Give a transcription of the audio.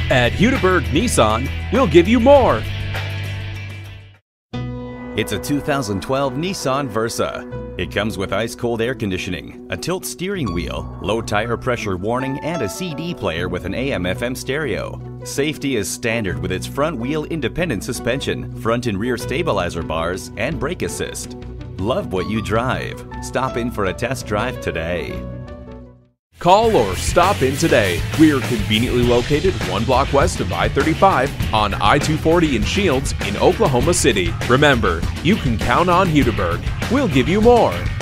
At Hudiburg Nissan, we'll give you more. It's a 2012 Nissan Versa. It comes with ice-cold air conditioning, a tilt steering wheel, low tire pressure warning, and a CD player with an AM/FM stereo. Safety is standard with its front-wheel independent suspension, front and rear stabilizer bars, and brake assist. Love what you drive. Stop in for a test drive today. Call or stop in today. We are conveniently located 1 block west of I-35 on I-240 in Shields in Oklahoma City. Remember, you can count on Hudiburg. We'll give you more.